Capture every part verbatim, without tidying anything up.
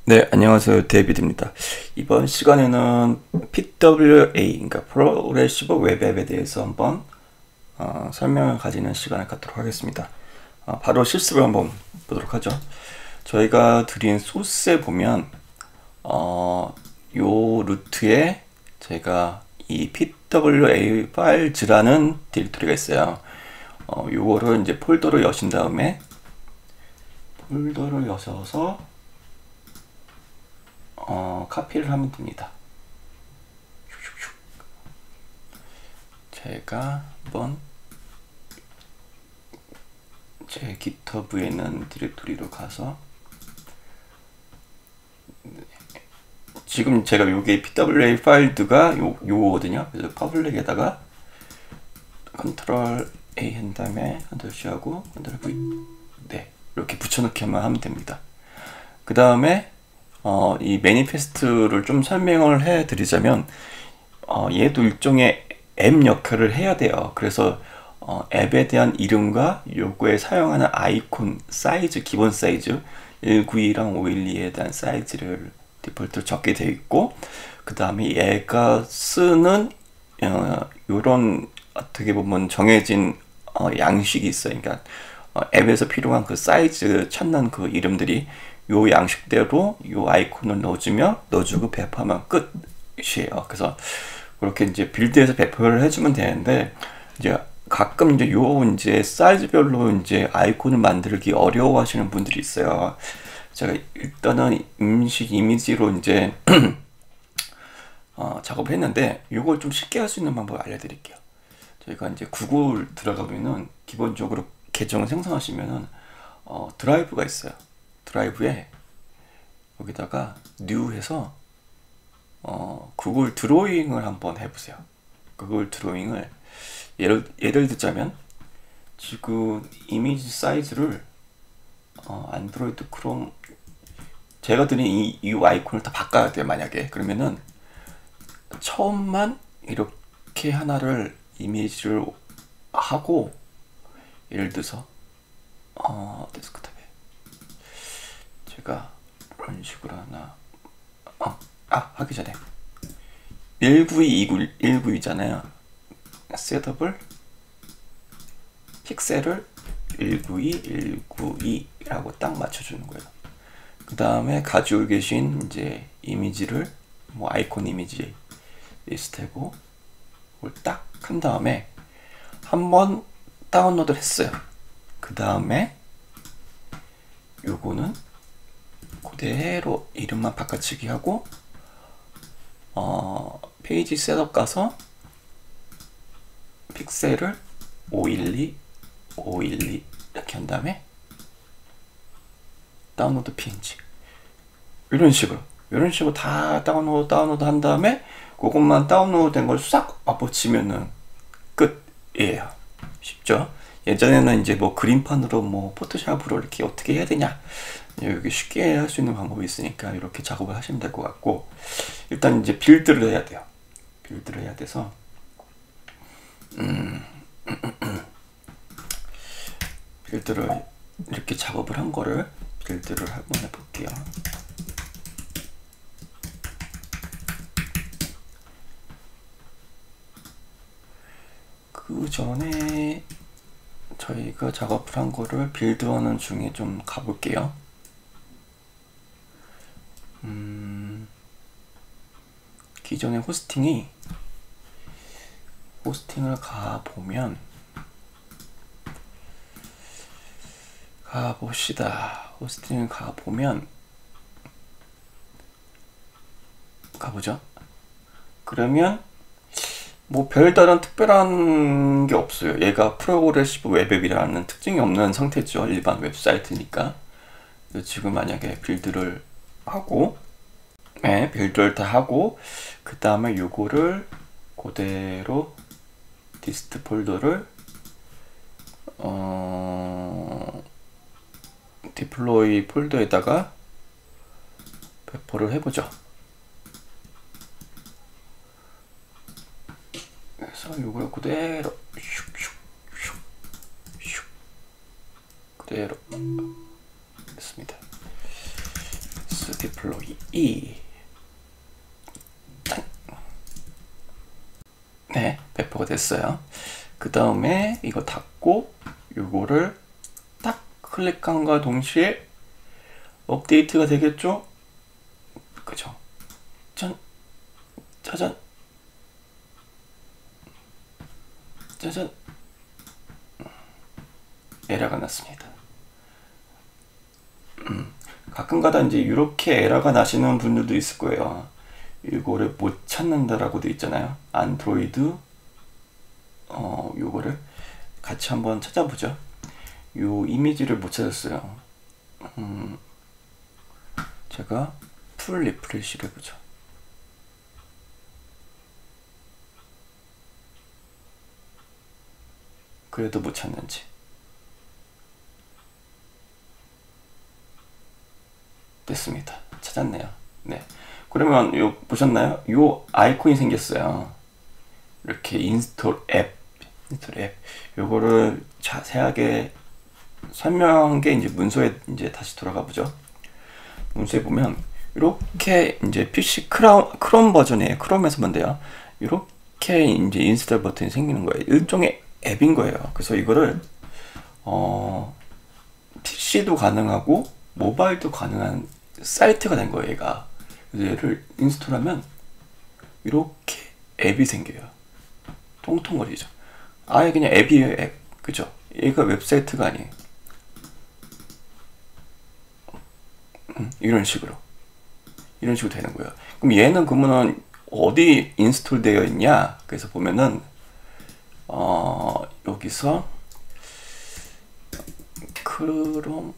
네, 안녕하세요. 데이비드입니다. 이번 시간에는 피더블유에이, 그러니까 프로그레시브 웹 앱에 대해서 한번 어, 설명을 가지는 시간을 갖도록 하겠습니다. 어, 바로 실습을 한번 보도록 하죠. 저희가 드린 소스에 보면 어, 요 루트에 저희가 이 피더블유에이 파일즈라는 디렉토리가 있어요. 어, 요거를 이제 폴더로 여신 다음에 폴더를 여셔서 어, 카피를 하면 됩니다. 제가 한번 제 깃허브에 있는 디렉토리로 가서 지금 제가 요게 피더블유에이 파일드가 요, 요거거든요. 그래서 퍼블릭에다가 컨트롤 A 한 다음에 컨트롤 C 하고 컨트롤 V 네, 이렇게 붙여넣기만 하면 됩니다. 그 다음에 어, 이 매니페스트를 좀 설명을 해 드리자면 어, 얘도 일종의 앱 역할을 해야 돼요. 그래서 어, 앱에 대한 이름과 요거에 사용하는 아이콘 사이즈, 기본 사이즈 일구이랑 오일이에 대한 사이즈를 디폴트로 적게 되어 있고, 그 다음에 얘가 쓰는 어, 요런 어떻게 보면 정해진 어, 양식이 있어요. 그러니까 어, 앱에서 필요한 그 사이즈 찾는 그 이름들이 요 양식대로 요 아이콘을 넣어주면 넣어주고 배포하면 끝이에요. 그래서 그렇게 이제 빌드에서 배포를 해주면 되는데, 이제 가끔 이제 요 이제 사이즈별로 이제 아이콘을 만들기 어려워하시는 분들이 있어요. 제가 일단은 임시 이미지로 이제 어, 작업을 했는데 요걸 좀 쉽게 할 수 있는 방법을 알려드릴게요. 저희가 이제 구글 들어가면은 기본적으로 계정을 생성하시면은 어, 드라이브가 있어요. 드라이브에 여기다가 뉴 해서 어, 구글 드로잉을 한번 해보세요. 구글 드로잉을 예를, 예를 들자면 지금 이미지 사이즈를 어, 안드로이드 크롬 제가 드린 이, 이 아이콘을 다 바꿔야 돼요. 만약에 그러면은 처음만 이렇게 하나를 이미지를 하고, 예를 들어서 어, 데스크탑에 제가 이런 식으로 하나 어, 아 하기 전에 일구이, 일구이잖아요. 셋업을 픽셀을 일구이, 일구이라고 딱 맞춰주는 거예요. 그 다음에 가지고 계신 이제 이미지를 뭐 아이콘 이미지 리스트고 그걸 딱 한 다음에 한번 다운로드를 했어요. 그 다음에 요거는 그대로 이름만 바꿔치기 하고 어, 페이지 셋업 가서 픽셀을 오일이, 오일이 이렇게 한 다음에 다운로드 피엔지 이런 식으로 이런 식으로 다 다운로드 다운로드 한 다음에 그것만 다운로드 된 걸 싹 엎어치면은 끝이에요. 쉽죠? 예전에는 이제 뭐 그림판으로 뭐 포토샵으로 이렇게 어떻게 해야 되냐, 여기 쉽게 할 수 있는 방법이 있으니까 이렇게 작업을 하시면 될 것 같고, 일단 이제 빌드를 해야 돼요. 빌드를 해야 돼서 음, 빌드를 이렇게 작업을 한 거를 빌드를 한번 해볼게요. 그 전에 저희가 작업을 한 거를 빌드하는 중에 좀 가볼게요. 음, 기존의 호스팅이 호스팅을 가보면 가봅시다. 호스팅을 가보면 가보죠. 그러면 뭐 별다른 특별한 게 없어요. 얘가 프로그레시브 웹앱이라는 특징이 없는 상태죠. 일반 웹사이트니까. 지금 만약에 빌드를 하고 네, 빌드를 다 하고 그 다음에 요거를 그대로 디스트 폴더를 어, 디플로이 폴더에다가 배포를 해보죠. 그래서 요걸 그대로 슉슉슉슉 그대로 했습니다. 디플로이 E. 네, 배포가 됐어요. 그 다음에 이거 닫고 요거를 딱 클릭한과 동시에 업데이트가 되겠죠? 그죠? 짠, 짜잔, 짜잔. 에러가 났습니다. 음, 가끔가다 이제 이렇게 에러가 나시는 분들도 있을 거예요. 이거를 못 찾는다라고 돼 있잖아요. 안드로이드 어 요거를 같이 한번 찾아보죠. 요 이미지를 못 찾았어요. 음, 제가 풀 리프레시를 해보죠. 그래도 못 찾는지. 됐습니다. 찾았네요. 네. 그러면 요 보셨나요? 요 아이콘이 생겼어요. 이렇게 인스톨 앱, 인스톨 앱. 요거를 자세하게 설명한 게 이제 문서에 이제 다시 돌아가 보죠. 문서에 보면 이렇게 이제 피씨 크라운, 크롬 버전이에요. 크롬에서만 돼요. 이렇게 이제 인스톨 버튼이 생기는 거예요. 일종의 앱인 거예요. 그래서 이거를 어 피씨도 가능하고 모바일도 가능한 사이트가 된 거예요. 얘가. 얘를 인스톨하면 이렇게 앱이 생겨요. 통통거리죠. 아예 그냥 앱이에요. 앱. 그죠? 얘가 웹사이트가 아니에요. 음, 이런 식으로 이런 식으로 되는 거예요. 그럼 얘는 그러면 어디 인스톨 되어 있냐? 그래서 보면은 어 여기서 크롬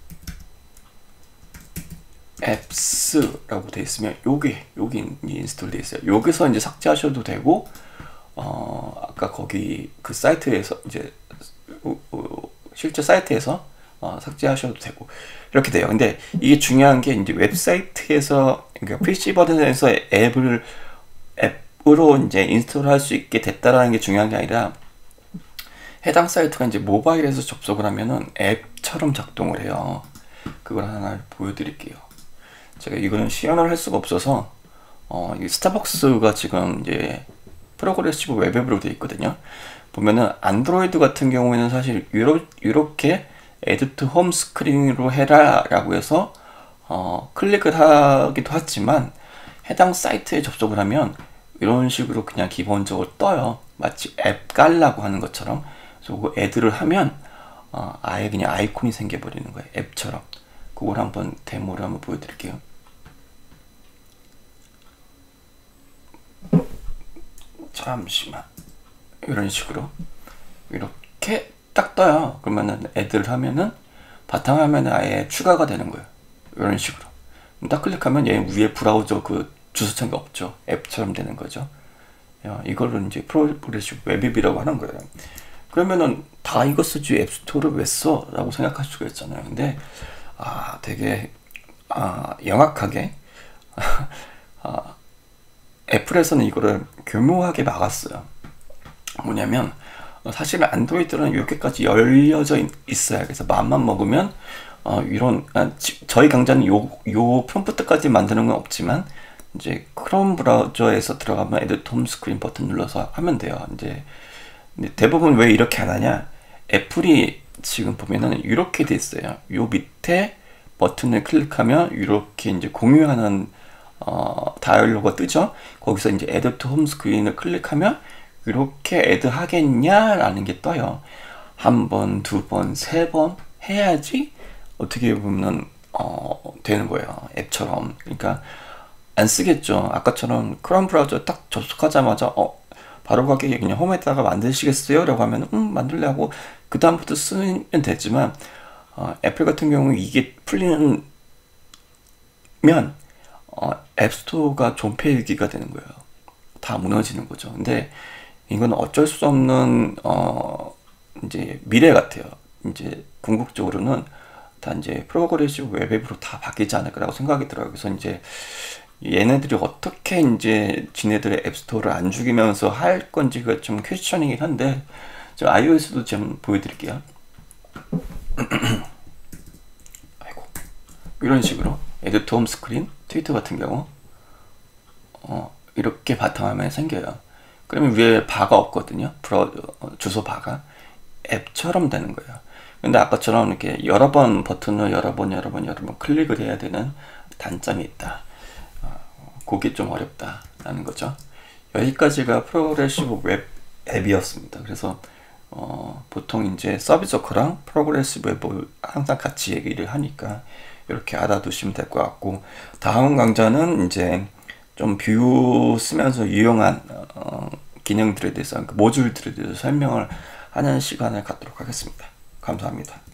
앱스라고 되어 있으면 여기 여기 인스톨 되어 있어요. 여기서 이제 삭제하셔도 되고 어 아까 거기 그 사이트에서 이제 어, 어, 실제 사이트에서 어, 삭제하셔도 되고 이렇게 돼요. 근데 이게 중요한 게 이제 웹사이트에서 그러니까 피씨 버전에서 앱을 앱으로 이제 인스톨할 수 있게 됐다라는 게 중요한 게 아니라 해당 사이트가 이제 모바일에서 접속을 하면은 앱처럼 작동을 해요. 그걸 하나 보여드릴게요. 제가 이거는 시연을 할 수가 없어서 어, 이 스타벅스가 지금 이제 프로그레시브 웹앱으로 되어 있거든요. 보면은 안드로이드 같은 경우에는 사실 요러, 요렇게 에디트 홈 스크린으로 해라 라고 해서 어, 클릭을 하기도 하지만 해당 사이트에 접속을 하면 이런 식으로 그냥 기본적으로 떠요. 마치 앱 깔라고 하는 것처럼. 그래서 그 애드를 하면 어, 아예 그냥 아이콘이 생겨버리는 거예요. 앱처럼. 그걸 한번 데모를 한번 보여드릴게요. 잠시만. 이런 식으로 이렇게 딱 떠요. 그러면은 애들 하면은 바탕화면에 아예 추가가 되는 거예요. 이런 식으로 딱 클릭하면 얘 위에 브라우저 그 주소창이 없죠. 앱처럼 되는 거죠. 야, 이거를 이제 프로그레시브 웹앱이라고 하는 거예요. 그러면은 다 이거 쓰지 앱스토어를 왜 써? 라고 생각할 수가 있잖아요. 근데 아 되게 아 영악하게 아, 애플에서는 이거를 교묘하게 막았어요. 뭐냐면 사실 안드로이드는 이렇게까지 열려져 있어요. 그래서 마음만 먹으면 어, 이런 아, 지, 저희 강좌는 요, 요 프롬프트까지 만드는 건 없지만 이제 크롬 브라우저에서 들어가면 에디트 홈 스크린 버튼 눌러서 하면 돼요. 이제 대부분 왜 이렇게 안 하냐? 애플이 지금 보면은 이렇게 돼 있어요. 요 밑에 버튼을 클릭하면 이렇게 이제 공유하는 어, 다이얼로그가 뜨죠. 거기서 이제 에디트 홈 스크린을 클릭하면 이렇게 애드 하겠냐라는 게 떠요. 한 번, 두 번, 세 번 해야지 어떻게 보면 어, 되는 거예요. 앱처럼. 그러니까 안 쓰겠죠. 아까처럼 크롬 브라우저 딱 접속하자마자 어 바로 가게 그냥 홈에다가 만드시겠어요? 라고 하면 음 만들려고 그 다음부터 쓰면 되지만 어, 애플 같은 경우 이게 풀리면 어, 앱스토어가 존폐일기가 되는 거예요. 다 무너지는 거죠. 근데 이건 어쩔 수 없는 어 이제 미래 같아요. 이제 궁극적으로는 다 이제 프로그레시브 웹앱으로 다 바뀌지 않을까라고 생각이 들어요. 그래서 이제 얘네들이 어떻게 이제 지네들의 앱스토어를 안 죽이면서 할 건지가 좀 퀘스천이긴 한데 저 iOS도 좀 보여드릴게요. 아이고 이런 식으로 에디트 홈 스크린 트위터 같은 경우 어, 이렇게 바탕화면이 생겨요. 그러면 위에 바가 없거든요. 브라 주소 바가 앱처럼 되는 거예요. 근데 아까처럼 이렇게 여러 번 버튼을 여러 번 여러 번 여러 번 클릭을 해야 되는 단점이 있다. 어, 그게 좀 어렵다라는 거죠. 여기까지가 프로그레시브 웹 앱이었습니다. 그래서 어, 보통 이제 서비스 워커랑 프로그레시브 웹을 항상 같이 얘기를 하니까 이렇게 알아두시면 될 것 같고, 다음 강좌는 이제 좀 뷰 쓰면서 유용한 어, 기능들에 대해서, 모듈들에 대해서 설명을 하는 시간을 갖도록 하겠습니다. 감사합니다.